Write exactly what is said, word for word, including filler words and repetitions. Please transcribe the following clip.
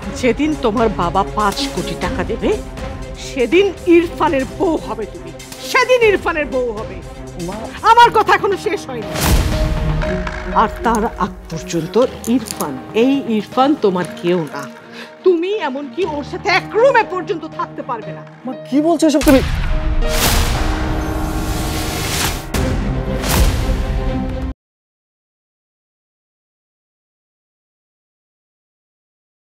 যেদিন তোমার বাবা পাঁচ কোটি টাকা দেবে সেদিন ইরফানের বউ হবে তুমি, সেদিন ইরফানের বউ হবে। আমার কথা এখনো শেষ হয়নি। আর তার আগ পর্যন্ত ইরফান, এই ইরফান তোমার কেউ না। তুমি এমনকি ওর সাথে এক রুমে পর্যন্ত থাকতে পারবে না। মা কি বলছো এসব তুমি?